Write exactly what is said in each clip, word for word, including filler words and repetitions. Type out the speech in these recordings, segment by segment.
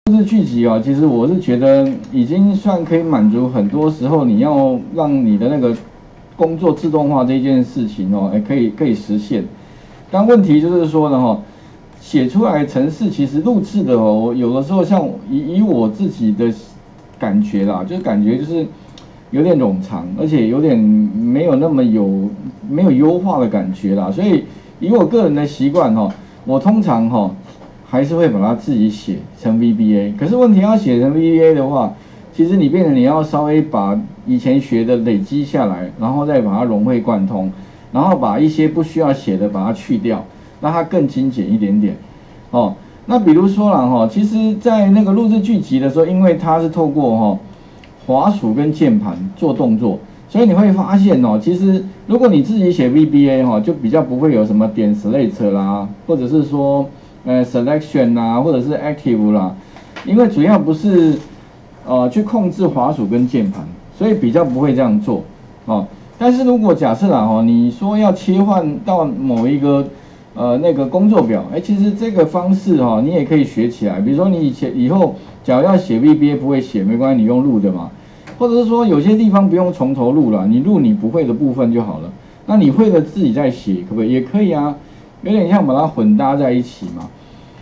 数字聚集啊，其实我是觉得已经算可以满足很多时候你要让你的那个工作自动化这件事情哦，哎，可以可以实现。但问题就是说呢，哈，写出来程式其实录制的哦，有的时候像以以我自己的感觉啦，就是感觉就是有点冗长，而且有点没有那么有没有优化的感觉啦。所以以我个人的习惯哈，我通常哈。还是会把它自己写成 V B A， 可是问题要写成 V B A 的话，其实你变成你要稍微把以前学的累积下来，然后再把它融会贯通，然后把一些不需要写的把它去掉，让它更精简一点点。哦，那比如说啦哈，其实在那个录制剧集的时候，因为它是透过哈滑鼠跟键盘做动作，所以你会发现哦，其实如果你自己写 V B A 哈，就比较不会有什么点 select 啦，或者是说。呃 ，selection 啦，或者是 active 啦，因为主要不是呃去控制滑鼠跟键盘，所以比较不会这样做哦。但是如果假设啦哦，你说要切换到某一个呃那个工作表，哎，其实这个方式哈、哦，你也可以学起来。比如说你以前以后假如要写 V B A 不会写，没关系，你用录的嘛，或者是说有些地方不用从头录了，你录你不会的部分就好了。那你会的自己再写，可不可以？也可以啊。有点像把它混搭在一起嘛，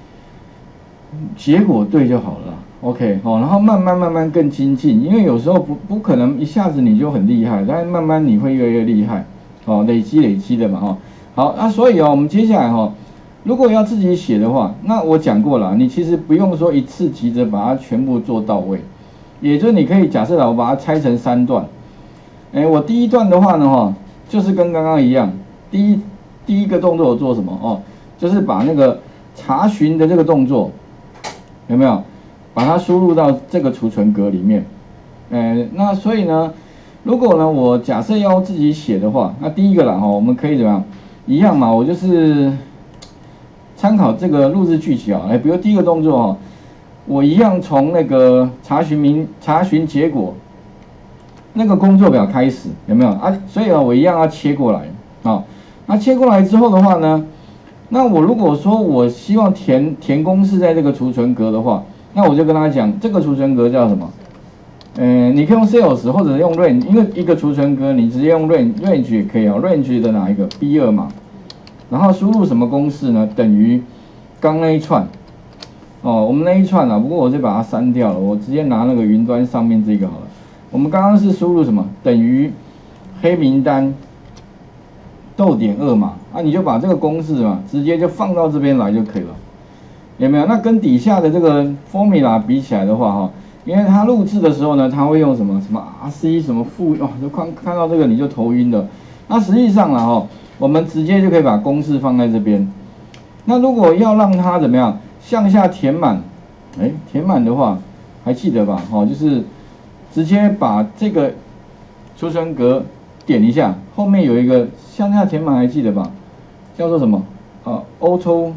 结果对就好了 ，OK， 好、哦，然后慢慢慢慢更精进，因为有时候不不可能一下子你就很厉害，但是慢慢你会越来越厉害，哦，累积累积的嘛，哦，好，那所以哦，我们接下来哈、哦，如果要自己写的话，那我讲过了，你其实不用说一次急着把它全部做到位，也就是你可以假设了，我把它拆成三段，哎，我第一段的话呢，哈，就是跟刚刚一样，第一。第一个动作我做什么哦？就是把那个查询的这个动作有没有把它输入到这个储存格里面？呃，那所以呢，如果呢我假设要自己写的话，那第一个啦哈，我们可以怎么样？一样嘛，我就是参考这个录制剧集啊，哎，比如第一个动作哈，我一样从那个查询名查询结果那个工作表开始，有没有啊？所以啊，我一样要切过来啊。那切过来之后的话呢，那我如果说我希望填填公式在这个储存格的话，那我就跟他讲，这个储存格叫什么？呃，你可以用 sales 或者用 range， 因为一个储存格你直接用 range range 也可以哦 ，range 的哪一个 B 二 嘛，然后输入什么公式呢？等于刚那一串，哦，我们那一串啊，不过我就把它删掉了，我直接拿那个云端上面这个好了。我们刚刚是输入什么？等于黑名单。逗点二嘛，啊，你就把这个公式嘛，直接就放到这边来就可以了，有没有？那跟底下的这个 formula 比起来的话，哈，因为它录制的时候呢，它会用什么什么 R C 什么负，哦，就看看到这个你就头晕的。那实际上啦，哈，我们直接就可以把公式放在这边。那如果要让它怎么样向下填满，哎，填满的话，还记得吧？哈，就是直接把这个储存格点一下，后面有一个向下填满，还记得吧？叫做什么？啊 ，auto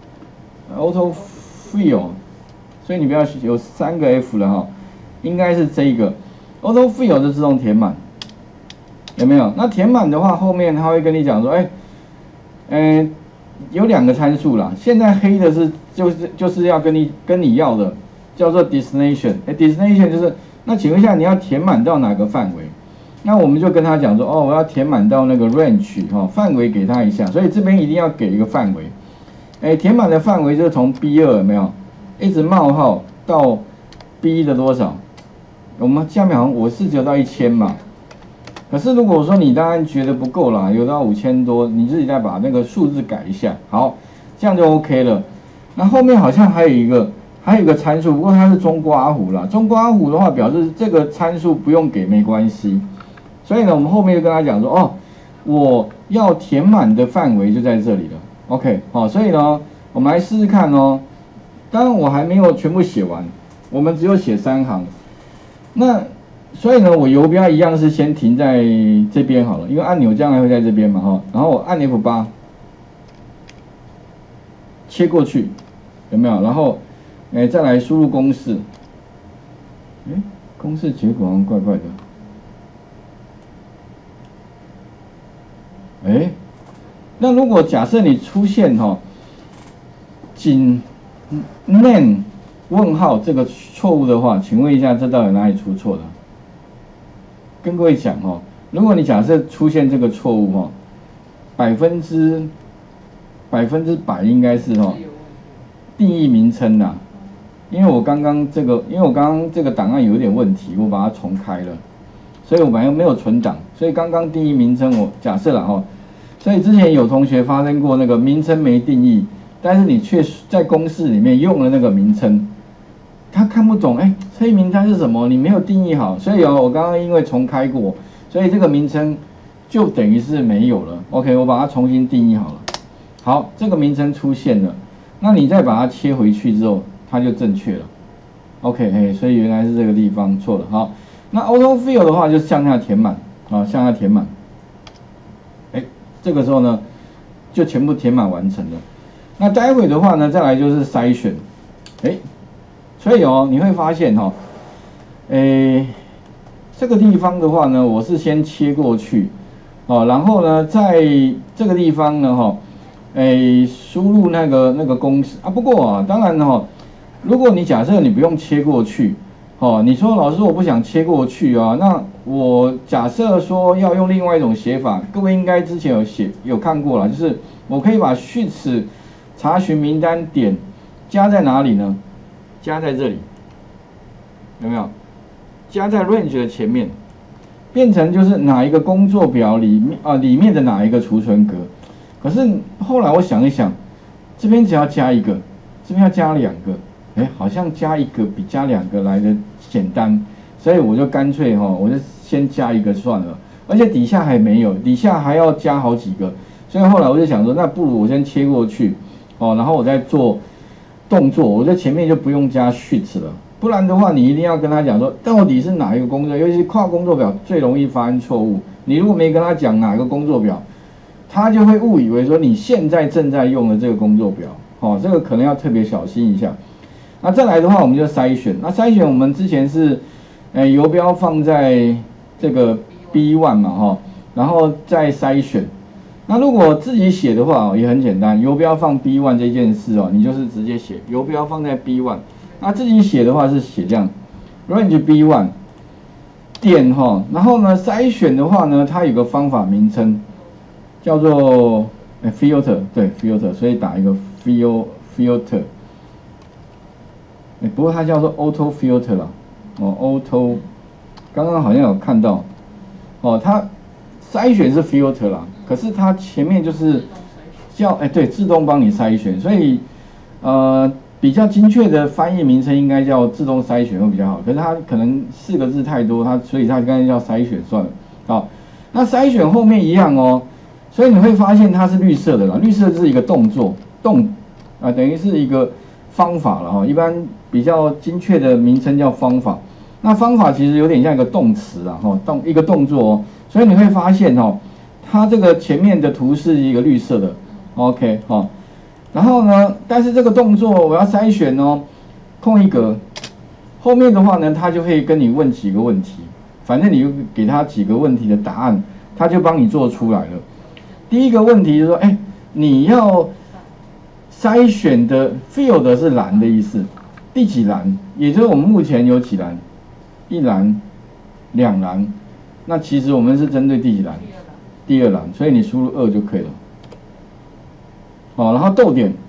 auto fill， 所以你不要有三个 F 了哈，应该是这一个 auto fill 就自动填满，有没有？那填满的话，后面他会跟你讲说，哎，嗯，有两个参数啦。现在黑的是就是就是要跟你跟你要的，叫做 destination， 哎 ，destination 就是那请问一下你要填满到哪个范围？那我们就跟他讲说，哦，我要填满到那个 range 哈、哦，范围给他一下，所以这边一定要给一个范围。哎，填满的范围就是从 B 二 有没有，一直冒号到 B 的多少？我们下面好像我是只有到一千嘛，可是如果说你当然觉得不够啦，有到五千多，你自己再把那个数字改一下，好，这样就 OK 了。那后面好像还有一个还有一个参数，不过它是中括弧啦，中括弧的话表示这个参数不用给没关系。所以呢，我们后面就跟他讲说，哦，我要填满的范围就在这里了 ，OK， 好，所以呢，我们来试试看哦。当然我还没有全部写完，我们只有写三行。那所以呢，我游标一样是先停在这边好了，因为按钮将来会在这边嘛，哈。然后我按 F 八， 切过去，有没有？然后，哎，再来输入公式，哎，公式结果好像怪怪的。哎，那如果假设你出现哈、哦，仅 name 问号这个错误的话，请问一下，这到底哪里出错了？跟各位讲哦，如果你假设出现这个错误哦，百分之百分之百应该是哦，定义名称呐，因为我刚刚这个，因为我刚刚这个档案有点问题，我把它重开了，所以我本来没有存档，所以刚刚定义名称我假设了哦，所以之前有同学发生过那个名称没定义，但是你却在公式里面用了那个名称。他看不懂，哎，催名单是什么？你没有定义好，所以哦，我刚刚因为重开过，所以这个名称就等于是没有了。OK， 我把它重新定义好了。好，这个名称出现了，那你再把它切回去之后，它就正确了。OK， 哎，所以原来是这个地方错了。好，那 auto fill 的话就向下填满，啊，向下填满。哎，这个时候呢，就全部填满完成了。那待会的话呢，再来就是筛选，哎。所以哦，你会发现哈、哦，诶，这个地方的话呢，我是先切过去，哦，然后呢，在这个地方呢，哈、哦，诶，输入那个那个公式啊。不过啊，当然哈、哦，如果你假设你不用切过去，哦，你说老师我不想切过去啊，那我假设说要用另外一种写法，各位应该之前有写有看过了，就是我可以把序词查询名单点加在哪里呢？加在这里，有没有？加在 range 的前面，变成就是哪一个工作表里面啊里面的哪一个储存格。可是后来我想一想，这边只要加一个，这边要加两个，哎，好像加一个比加两个来的简单，所以我就干脆哈、哦，我就先加一个算了。而且底下还没有，底下还要加好几个，所以后来我就想说，那不如我先切过去，哦，然后我再做。动作，我在前面就不用加 sheets 了，不然的话，你一定要跟他讲说，到底是哪一个工作，尤其是跨工作表最容易发生错误。你如果没跟他讲哪个工作表，他就会误以为说你现在正在用的这个工作表，哦，这个可能要特别小心一下。那再来的话，我们就筛选。那筛选我们之前是，呃，游标放在这个 B 一 嘛，哈，然后再筛选。那如果自己写的话也很简单，游标放 B 一 这件事哦，你就是直接写游标放在 B 一。那自己写的话是写这样 range B 一 点哈，然后呢筛选的话呢，它有个方法名称叫做 filter， 对 filter， 所以打一个 fil filter。哎，不过它叫做 auto filter 啦，哦 auto， 刚刚好像有看到，哦它筛选是 filter 啦。可是它前面就是叫哎对，自动帮你筛选，所以呃比较精确的翻译名称应该叫自动筛选会比较好。可是它可能四个字太多，它所以它刚才叫筛选算了。好，那筛选后面一样哦，所以你会发现它是绿色的啦，绿色是一个动作动啊、呃，等于是一个方法了哈。一般比较精确的名称叫方法。那方法其实有点像一个动词啊哈，动一个动作哦，所以你会发现哦。它这个前面的图是一个绿色的 ，OK 哈、哦，然后呢，但是这个动作我要筛选哦，空一格，后面的话呢，他就会跟你问几个问题，反正你就给他几个问题的答案，他就帮你做出来了。第一个问题就是说，哎，你要筛选的 field 是栏的意思，第几栏？也就是我们目前有几栏？一栏、两栏，那其实我们是针对第几栏？第二栏，所以你输入二就可以了。好，然后逗点，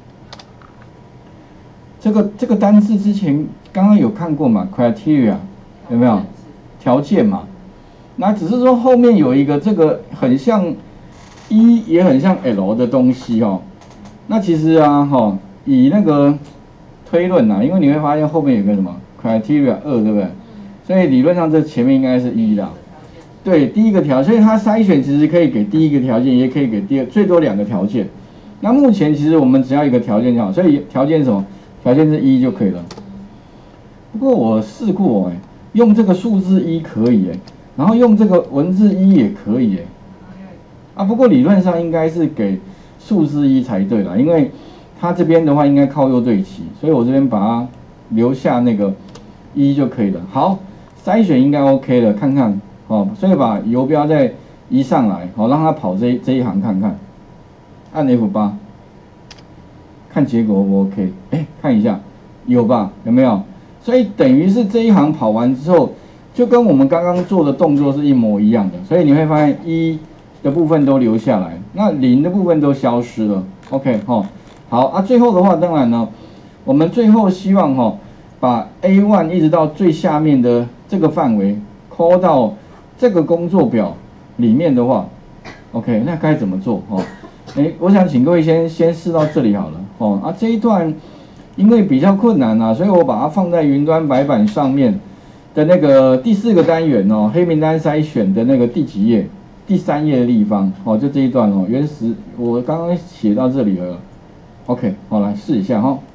这个这个单字之前刚刚有看过嘛 ？criteria 有没有？条件嘛。那只是说后面有一个这个很像 E 也很像 L 的东西哦。那其实啊，哈、哦，以那个推论啊，因为你会发现后面有个什么 criteria 二，对不对？所以理论上这前面应该是一啦。对，第一个条件，所以它筛选其实可以给第一个条件，也可以给第二，最多两个条件。那目前其实我们只要一个条件就好，所以条件是什么？条件是一就可以了。不过我试过哎，用这个数字一可以哎，然后用这个文字一也可以哎。啊，不过理论上应该是给数字一才对啦，因为它这边的话应该靠右对齐，所以我这边把它留下那个一就可以了。好，筛选应该 OK 了，看看。哦，所以把游标再移上来，好、哦，让它跑这这一行看看，按 F 八，看结果 O 不 OK？ 哎，看一下， 有吧？有没有？所以等于是这一行跑完之后，就跟我们刚刚做的动作是一模一样的，所以你会发现一的部分都留下来，那零的部分都消失了。OK 哈，好啊，最后的话当然呢，我们最后希望哈，把 A 一 一直到最下面的这个范围 call 到这个工作表里面的话 ，OK， 那该怎么做哈？哎，我想请各位先先试到这里好了哦。啊，这一段因为比较困难啊，所以我把它放在云端白板上面的那个第四个单元哦，黑名单筛选的那个第几页？第三页的地方哦，就这一段哦，原始我刚刚写到这里了。OK， 好，来试一下哈。